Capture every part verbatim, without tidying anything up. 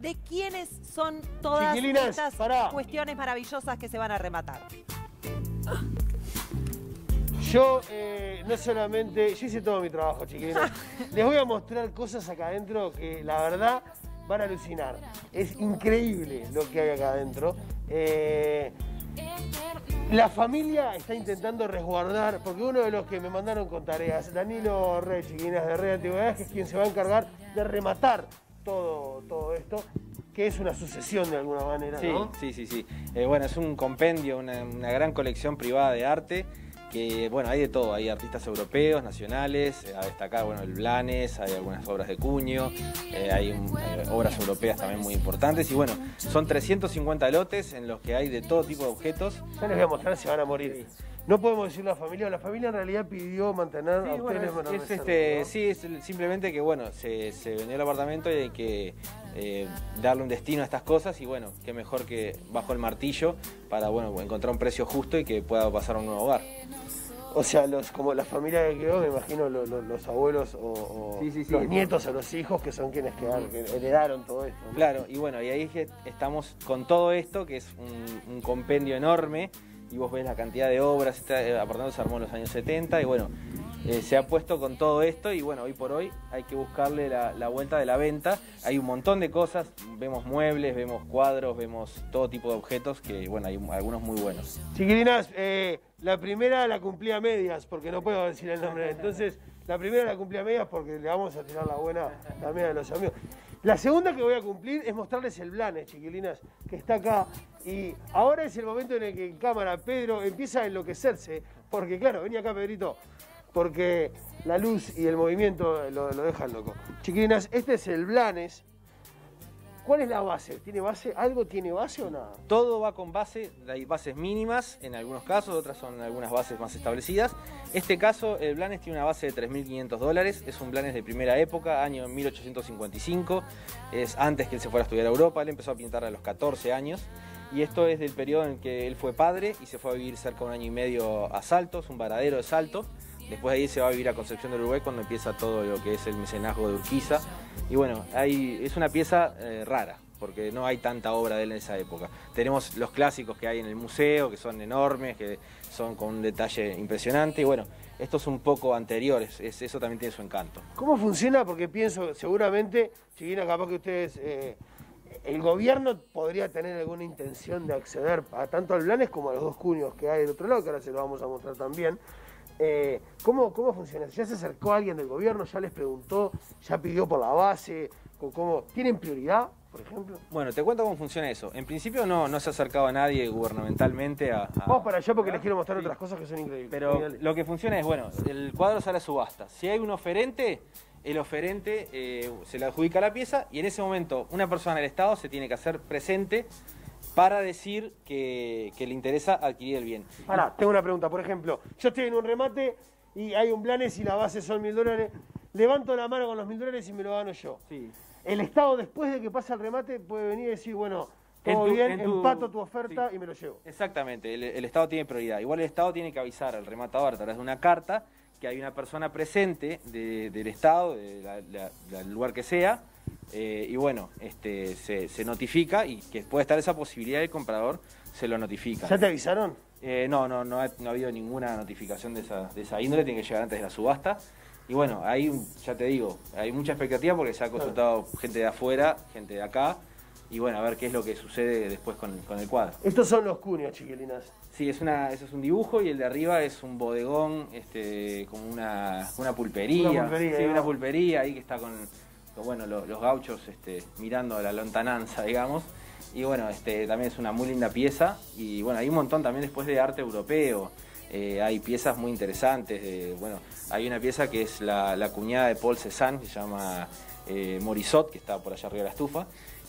¿de quiénes son todas Chiquilinas, estas pará. cuestiones maravillosas que se van a rematar? Yo eh, no solamente, yo hice todo mi trabajo, chiquilinas. Les voy a mostrar cosas acá adentro que la verdad van a alucinar. Es increíble lo que hay acá adentro. Eh, la familia está intentando resguardar, porque uno de los que me mandaron con tareas, Danilo Rey, chiquilinas de Red Antigüedades, que es quien se va a encargar de rematar todo, todo esto, que es una sucesión de alguna manera, Sí, ¿no? sí, sí, sí. Eh, bueno, es un compendio, una, una gran colección privada de arte. Que, bueno, hay de todo, hay artistas europeos, nacionales, eh, a destacar, bueno, el Blanes, hay algunas obras de Cuño, eh, hay, un, hay obras europeas también muy importantes y bueno, son trescientos cincuenta lotes en los que hay de todo tipo de objetos. Ya les voy a mostrar, se van a morir. No podemos decir la familia, la familia en realidad pidió mantener Sí, a bueno, ustedes es, menos es, reserva, este, ¿no? sí, es simplemente que bueno, se, se vendió el apartamento y hay que eh, darle un destino a estas cosas y bueno, qué mejor que bajo el martillo para bueno, encontrar un precio justo y que pueda pasar a un nuevo hogar. O sea, los, como la familia que quedó, me imagino los, los, los abuelos o, o Sí, sí, sí. los nietos o los hijos que son quienes quedaron, que heredaron todo esto, ¿no? Claro, y bueno, y ahí que estamos con todo esto, que es un, un compendio enorme, y vos ves la cantidad de obras, este apartamento se armó en los años setenta, y bueno, eh, se ha puesto con todo esto, y bueno, hoy por hoy hay que buscarle la, la vuelta de la venta. Hay un montón de cosas, vemos muebles, vemos cuadros, vemos todo tipo de objetos, que bueno, hay algunos muy buenos. Chiquilinas, eh, la primera la cumplí a medias, porque no puedo decir el nombre, entonces la primera la cumplí a medias porque le vamos a tirar la buena también a los amigos. La segunda que voy a cumplir es mostrarles el Blanes, chiquilinas, que está acá. Y ahora es el momento en el que en cámara Pedro empieza a enloquecerse, porque claro, vení acá Pedrito, porque la luz y el movimiento lo, lo dejan loco. Chiquilinas, este es el Blanes. ¿Cuál es la base? ¿Tiene base? ¿Algo tiene base o nada? Todo va con base, hay bases mínimas en algunos casos, otras son algunas bases más establecidas. Este caso, el Blanes tiene una base de tres mil quinientos dólares, es un Blanes de primera época, año mil ochocientos cincuenta y cinco, es antes que él se fuera a estudiar a Europa, él empezó a pintar a los catorce años. Y esto es del periodo en que él fue padre y se fue a vivir cerca de un año y medio a Salto, es un varadero de Salto. Después de ahí se va a vivir a Concepción del Uruguay cuando empieza todo lo que es el mecenazgo de Urquiza. Y bueno, hay, es una pieza eh, rara, porque no hay tanta obra de él en esa época. Tenemos los clásicos que hay en el museo, que son enormes, que son con un detalle impresionante. Y bueno, estos un poco anteriores, es, eso también tiene su encanto. ¿Cómo funciona? Porque pienso, seguramente, chiquina, capaz que ustedes... Eh, el gobierno podría tener alguna intención de acceder a tanto al Blanes como a los dos cuños que hay del otro lado, que ahora se lo vamos a mostrar también. Eh, ¿cómo, ¿Cómo funciona? ¿Ya se acercó alguien del gobierno? ¿Ya les preguntó? ¿Ya pidió por la base? ¿Cómo? ¿Tienen prioridad, por ejemplo? Bueno, te cuento cómo funciona eso. En principio no, no se ha acercado a nadie gubernamentalmente a... a... Vamos para allá porque les quiero mostrar Sí. otras cosas que son increíbles. Pero Genial. lo que funciona es, bueno, el cuadro sale a subasta. Si hay un oferente, el oferente eh, se le adjudica la pieza y en ese momento una persona del Estado se tiene que hacer presente para decir que, que le interesa adquirir el bien. Pará, tengo una pregunta. Por ejemplo, yo estoy en un remate y hay un Blanes y la base son mil dólares. Levanto la mano con los mil dólares y me lo gano yo. Sí. El Estado, después de que pasa el remate, puede venir y decir, bueno, todo En tu- bien, en tu- empato tu oferta sí. y me lo llevo. Exactamente, el, el Estado tiene prioridad. Igual el Estado tiene que avisar al rematador a través de una carta que hay una persona presente de- del Estado, de la- la- del lugar que sea, eh, y bueno, este, se, se notifica y que puede estar esa posibilidad, el comprador se lo notifica. ¿Ya te avisaron? Eh, no, no, no ha, no ha habido ninguna notificación de esa, de esa índole, tiene que llegar antes de la subasta. Y bueno, ahí ya te digo, hay mucha expectativa porque se ha consultado gente de afuera, gente de acá, y bueno, a ver qué es lo que sucede después con, con el cuadro. Estos son los cuños, chiquilinas. Sí, es una, eso es un dibujo y el de arriba es un bodegón, este, como una, una pulpería. Una pulpería, sí, ¿no? una pulpería ahí que está con, con, bueno, los, los gauchos este, mirando a la lontananza, digamos. Y bueno, este, también es una muy linda pieza y bueno, hay un montón también después de arte europeo. Eh, hay piezas muy interesantes, de, bueno, hay una pieza que es la, la cuñada de Paul Cézanne, que se llama eh, Morisot, que está por allá arriba de la estufa.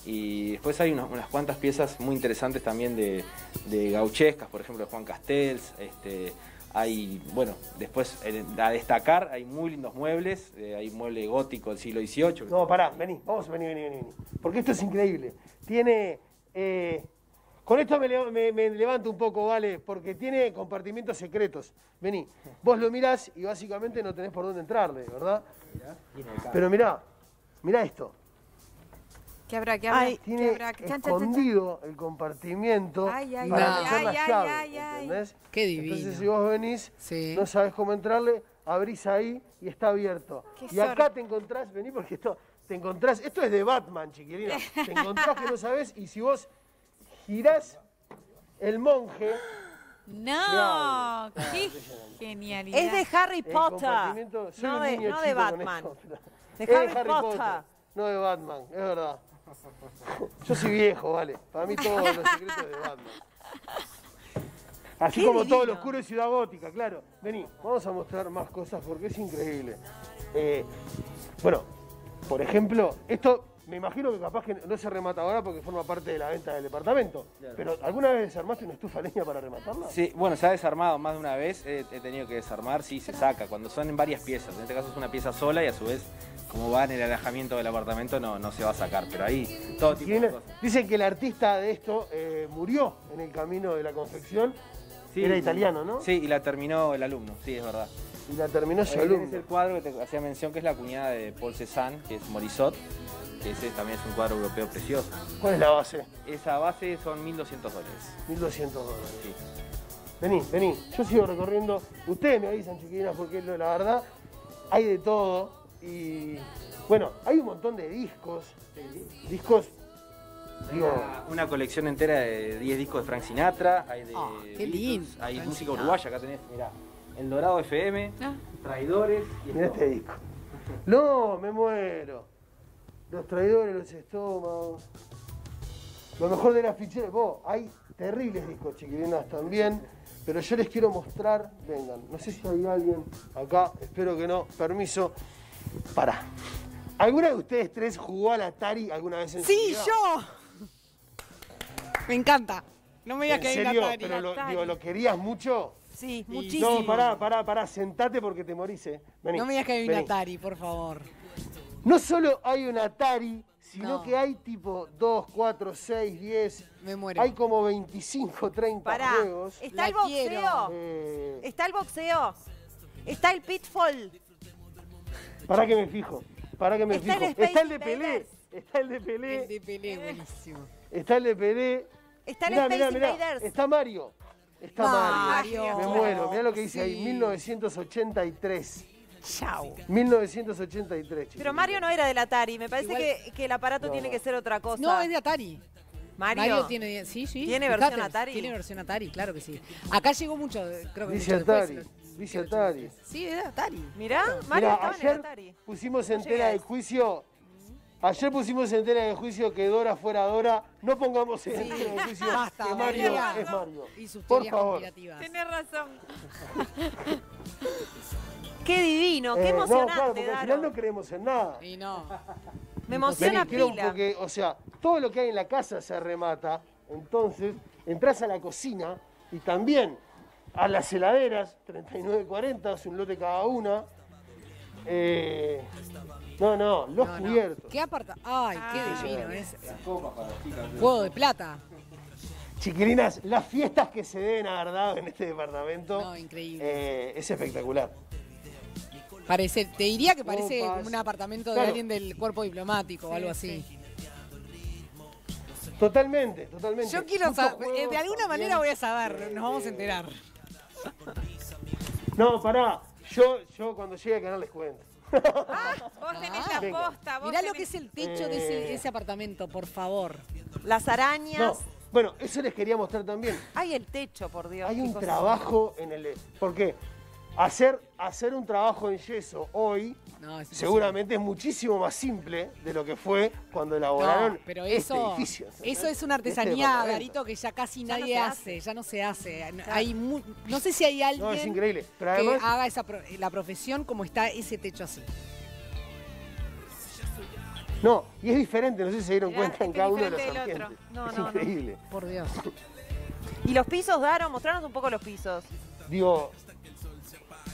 Y después hay unas, unas cuantas piezas muy interesantes también de, de gauchescas, por ejemplo de Juan Castells. Este, hay, bueno, después eh, a destacar, hay muy lindos muebles, eh, hay un mueble gótico del siglo dieciocho. No, pará, vení, vamos, vení, vení, vení. Porque esto es increíble. Tiene... Eh, con esto me, le- me- me levanto un poco, ¿vale? Porque tiene compartimientos secretos. Vení, vos lo mirás y básicamente no tenés por dónde entrarle, ¿verdad? Pero mirá, mirá esto. ¿Qué habrá? ¿Qué habrá? Ay, ¿Qué Tiene habrá? Chan, chan, chan, chan. escondido el compartimiento Ay, ay, para ay, meter la ay, ay, llave, ay, ay. ¿entendés? Qué divino. Entonces si vos venís, Sí. no sabes cómo entrarle, abrís ahí y está abierto. Qué Y acá sorte. te encontrás, vení porque esto, te encontrás, esto es de Batman, chiquilina. Te encontrás que no sabés y si vos girás el monje, No, Claro, qué genialidad. Es de Harry el Potter. compartimiento, soy No un de, niño no de chico con Batman. esto, pero- De es Harry Potter. no de Batman, es verdad. Yo soy viejo, vale. Para mí todos los secretos de Batman. Así Qué como todo divino. lo oscuro de Ciudad Gótica, claro. Vení, vamos a mostrar más cosas porque es increíble. Eh, bueno, por ejemplo, esto me imagino que capaz que no se remata ahora porque forma parte de la venta del departamento. Pero ¿alguna vez desarmaste una estufa de leña para rematarla? Sí, bueno, se ha desarmado más de una vez, eh, he tenido que desarmar, sí, se saca, cuando son en varias piezas. En este caso es una pieza sola y a su vez, como va en el alojamiento del apartamento, no, no se va a sacar. Pero ahí, todo tipo de Tiene- cosas. Dicen que el artista de esto eh, murió en el camino de la confección. Sí, Era y- italiano, ¿no? Sí, y la terminó el alumno, sí, es verdad. Y la terminó su Ahí tenés alumno. el cuadro que te hacía mención, que es la cuñada de Paul Cézanne, que es Morisot, que ese también es un cuadro europeo precioso. ¿Cuál es la base? Esa base son mil doscientos dólares. mil doscientos dólares. Sí. Vení, vení. Yo sigo recorriendo. Ustedes me avisan, chiquilinas, porque lo- la verdad hay de todo. Y bueno, hay un montón de discos. Discos, digo, Una, una colección entera de diez discos de Frank Sinatra, hay de Ah, qué Beatles, lindo, hay Frank música Sinatra. uruguaya, acá tenés, mirá, El Dorado F M, Ah. Traidores y mirá este disco. No, me muero. Los traidores, los estómagos. Lo mejor de las ficheras. Vos, hay terribles discos, chiquilinas, también. Pero yo les quiero mostrar. Vengan, no sé si hay alguien acá. Espero que no. Permiso. Pará. ¿Alguna de ustedes tres jugó al Atari alguna vez en su ¡Sí, vida? yo! Me encanta. No me digas ¿En que hay serio? una Atari. ¿Pero lo, Atari. digo, lo querías mucho? Sí, Y- muchísimo. No, pará, pará, pará. Sentate porque te morís, eh. Vení. No me digas que hay un vení. Atari, por favor. No solo hay un Atari, sino No. que hay tipo dos, cuatro, seis, diez. Me muero. Hay como veinticinco, treinta Pará, juegos. está La el boxeo. quiero. Eh, Está el boxeo. Está el pitfall. Pará que me fijo. Pará que me Está el fijo. Space Está el de Pelé. Invaders. Está el de Pelé. El de Pelé, buenísimo. Está el de Pelé. Está el Mirá, Space mirá, mirá. Invaders. Está Mario. Está Mario. Mario. Me muero. Mirá lo que dice ahí. Sí. mil novecientos ochenta y tres. Chau. mil novecientos ochenta y tres, Pero chiquilines. Mario no era del Atari. Me parece Igual- que, que el aparato No, tiene no. que ser otra cosa. No, es de Atari. Mario. tiene, sí, sí. ¿Tiene fíjate, versión Atari? Tiene versión Atari, claro que sí. Acá llegó mucho, creo que Dice mucho después, Atari. los- Dice Atari. Sí, es de Atari. Mirá, Mario Mirá, estaba en el ayer Atari. pusimos en No llegué tela a de eso. juicio. Ayer pusimos en tela de juicio que Dora fuera Dora. No pongamos en Sí. tela de juicio Basta, que Mario Mario. es Mario. Y sus Por teorías favor. conspirativas. Tenés razón. Qué divino, qué Eh, no, emocionante, claro, porque al Daro. final no creemos en nada. Y no. Me emociona Vení, quiero- pila. porque, o sea, todo lo que hay en la casa se remata. Entonces, entras a la cocina y también a las heladeras, treinta y nueve cuarenta, es un lote cada una. Eh, no, no, los No, no. cubiertos. ¿Qué aparta? Ay, qué Ah. divino. Es Las copas para las chicas. juego de plata. Chiquilinas, las fiestas que se den a verdad en este departamento No, increíble. eh, es espectacular. Parece, te diría que parece Copas. como un apartamento de Claro. alguien del cuerpo diplomático o algo así. Totalmente, totalmente. Yo quiero Muchos saber, juegos de alguna también. manera voy a saber, nos vamos a enterar. No, pará, yo, yo cuando llegue al canal les cuento. Ah, vos tenés Ah. la posta. Vos Mirá lo tenés que es el techo de ese, Eh. ese apartamento, por favor. Las arañas. No, bueno, eso les quería mostrar también. Ay, el techo, por Dios. Hay qué un cosa. trabajo en el... ¿Por qué? Hacer, hacer un trabajo en yeso hoy No, es seguramente es muchísimo más simple de lo que fue cuando elaboraron No, pero este eso, edificio. eso es una Este artesanía, departamento. Darito, que ya casi Ya no nadie se hace, hace. ya no se hace. Hay mu- no sé si hay alguien No, es increíble. Pero que además, haga esa pro- la profesión como está ese techo así. no, y es diferente, no sé si se dieron Mirá, cuenta en este cada es uno de los diferente del ambientes. otro. No, es no, no. increíble. Por Dios. ¿Y los pisos, Daro? Mostranos un poco los pisos. Digo,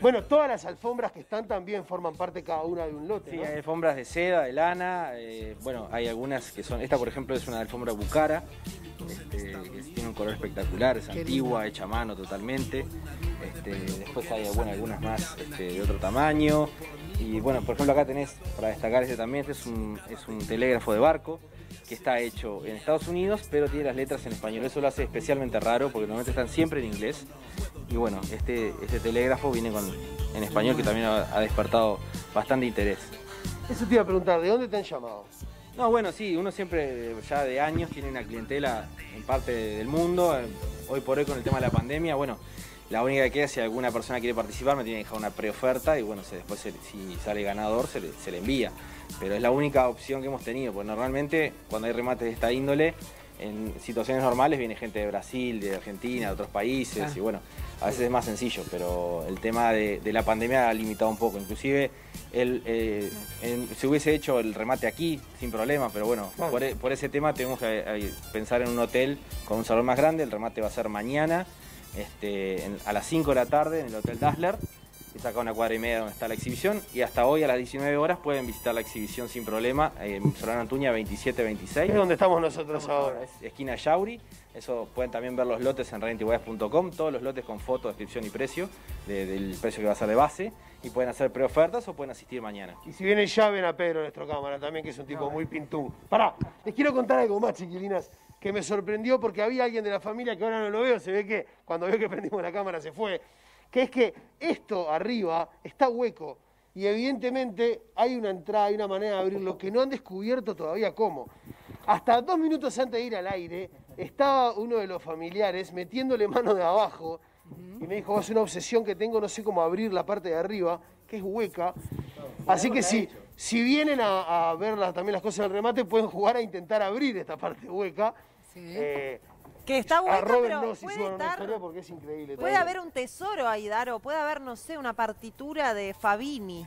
Bueno, todas las alfombras que están también forman parte cada una de un lote, Sí, ¿no? hay alfombras de seda, de lana, eh, bueno, hay algunas que son, esta por ejemplo es una alfombra bucara, este, que tiene un color espectacular, es Qué antigua, hecha a mano totalmente, este, después hay bueno, algunas más este, de otro tamaño, y bueno, por ejemplo acá tenés, para destacar este también, este es un, es un telégrafo de barco, que está hecho en Estados Unidos, pero tiene las letras en español, eso lo hace especialmente raro, porque normalmente están siempre en inglés, y bueno, este, este telégrafo viene con, en español, que también ha, ha despertado bastante interés. Eso te iba a preguntar, ¿de dónde te han llamado? No, bueno, sí, uno siempre ya de años tiene una clientela en parte del mundo. Hoy por hoy con el tema de la pandemia, bueno, la única que queda, si alguna persona quiere participar, me tiene que dejar una preoferta y bueno, se, después se, si sale ganador se le, se le envía. Pero es la única opción que hemos tenido, porque normalmente cuando hay remates de esta índole, en situaciones normales viene gente de Brasil, de Argentina, de otros países, ah. y bueno, a veces es más sencillo, pero el tema de, de la pandemia ha limitado un poco. Inclusive el, eh, en, se hubiese hecho el remate aquí sin problema, pero bueno, ah. por, por ese tema tenemos que eh, pensar en un hotel con un salón más grande. El remate va a ser mañana este, en, a las cinco de la tarde en el Hotel Dazzler. Es acá una cuadra y media donde está la exhibición, y hasta hoy a las diecinueve horas pueden visitar la exhibición sin problema en Solano Antuña veintisiete veintiséis. Es donde estamos nosotros estamos ahora. Es esquina Yauri. Eso pueden también ver los lotes en red antigüedades punto com, todos los lotes con foto, descripción y precio, de, del precio que va a ser de base, y pueden hacer preofertas o pueden asistir mañana. Y si viene ya, ven a Pedro, nuestro cámara también, que es un tipo muy pintún. Pará, les quiero contar algo más, chiquilinas, que me sorprendió porque había alguien de la familia que ahora no lo veo, se ve que cuando vio que prendimos la cámara se fue. Que es que esto arriba está hueco y evidentemente hay una entrada, hay una manera de abrirlo que no han descubierto todavía cómo. Hasta dos minutos antes de ir al aire estaba uno de los familiares metiéndole mano de abajo y me dijo, es una obsesión que tengo, no sé cómo abrir la parte de arriba, que es hueca. Así que si, si vienen a, a ver la, también las cosas del remate, pueden jugar a intentar abrir esta parte hueca. Sí. Eh, Que está a hueca, Robert pero no, si puede suban una estar... historia porque es increíble. Puede todo. haber un tesoro ahí, Daro. Puede haber, no sé, una partitura de Fabini.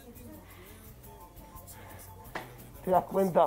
¿Te das cuenta?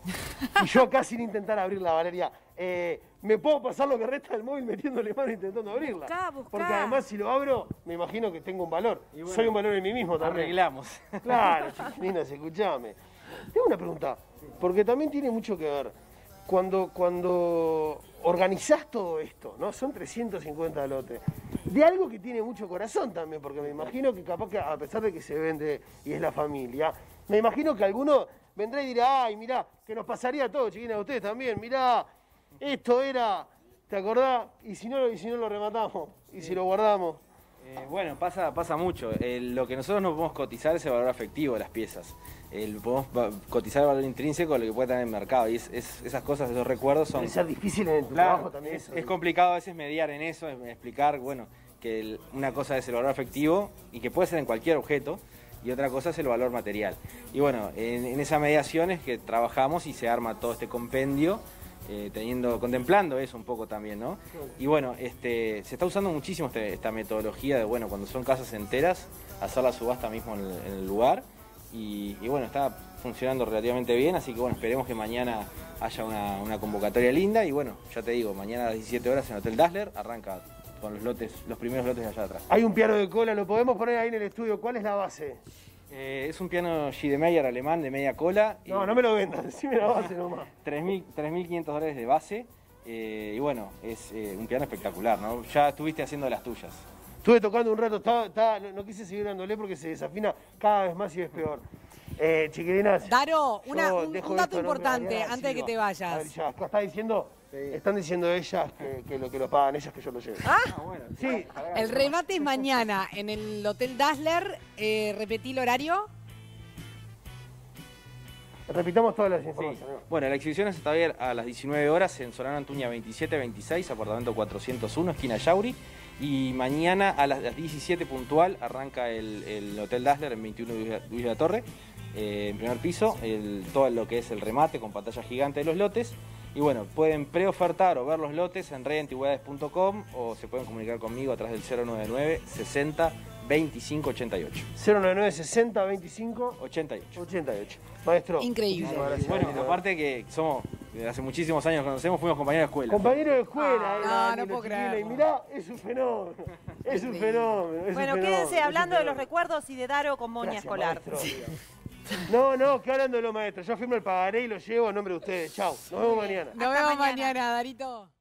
Y yo acá sin intentar abrirla, Valeria. Eh, me puedo pasar lo que resta del móvil metiéndole mano intentando abrirla. Buscá, buscá. Porque además si lo abro, me imagino que tengo un valor. Y bueno, soy un valor en mí mismo también. Arreglamos. Claro, chiquilinas, escuchame. Tengo una pregunta, porque también tiene mucho que ver. Cuando, cuando organizás todo esto, ¿no? Son trescientos cincuenta lotes. De algo que tiene mucho corazón también, porque me imagino que capaz que a pesar de que se vende y es la familia, me imagino que alguno vendrá y dirá, ay, mirá, que nos pasaría a todos, chiquinas, a ustedes también, mirá, esto era, ¿te acordás? Y si no, y si no lo rematamos, y si lo guardamos. Eh, bueno, pasa, pasa mucho. El, lo que nosotros no podemos cotizar es el valor afectivo de las piezas. El, podemos cotizar el valor intrínseco de lo que puede tener en el mercado. Y es, es, esas cosas, esos recuerdos son... Debe ser difícil en tu Claro, trabajo también. es, eso, es complicado a veces mediar en eso, en explicar, bueno, que el, una cosa es el valor afectivo y que puede ser en cualquier objeto, y otra cosa es el valor material. Y bueno, en, en esa mediación es que trabajamos y se arma todo este compendio, eh, teniendo, contemplando eso un poco también, ¿no? Y bueno, este, se está usando muchísimo este, esta metodología de, bueno, cuando son casas enteras, hacer la subasta mismo en el, en el lugar, y, y bueno, está funcionando relativamente bien, así que bueno, esperemos que mañana haya una, una convocatoria linda, y bueno, ya te digo, mañana a las diecisiete horas en Hotel Dazzler arranca con los lotes, los primeros lotes de allá atrás. Hay un piano de cola, lo podemos poner ahí en el estudio. ¿Cuál es la base? Eh, es un piano G. de Meyer alemán de media cola. No, no me lo vendas, decime la base nomás. tres mil quinientos dólares de base. Eh, y bueno, es eh, un piano espectacular, ¿no? Ya estuviste haciendo las tuyas. Estuve tocando un rato, estaba, estaba, no, no quise seguir dándole porque se desafina cada vez más y es peor. Eh, chiquilinas. Daro, una- yo un- dejo un dato esto, no me importante, vayas, antes de que Silva. te vayas. A ver, ya, acá está diciendo, están diciendo ellas que, que lo que lo pagan ellas que yo lo llevo. Ah, bueno. Sí, el remate es mañana en el Hotel Dazzler. Eh, repetí el horario. repitamos todas las Sí. informaciones. Bueno, la exhibición es hasta hoy a las diecinueve horas en Solano Antuña veintisiete veintiséis, apartamento cuatrocientos uno, esquina Yauri. Y mañana a las diecisiete puntual arranca el, el Hotel Dazzler en veintiuno Luis de la Torre, eh, en primer piso, el, todo lo que es el remate con pantalla gigante de los lotes. Y bueno, pueden preofertar o ver los lotes en red antigüedades punto com o se pueden comunicar conmigo a través del cero nueve nueve sesenta veinticinco ochenta y ocho. cero nueve nueve sesenta veinticinco ochenta y ocho. ochenta y ocho. Maestro. Increíble. muchísimas gracias. Bueno, aparte que somos hace muchísimos años nos conocemos, fuimos compañeros de escuela. Compañero de escuela, Ah, era no, Dani, no lo puedo chiquilín, y creerlo. mirá, es un fenómeno, es un fenómeno. Es Bueno, un fenómeno, quédense es un hablando de los fenómeno. recuerdos y de Daro con moña Gracias, escolar. maestro. No, no, que hablando de los maestros. Yo firmo el pagaré y lo llevo a nombre de ustedes. Chau, nos vemos mañana. Nos Hasta vemos mañana. mañana, Darito.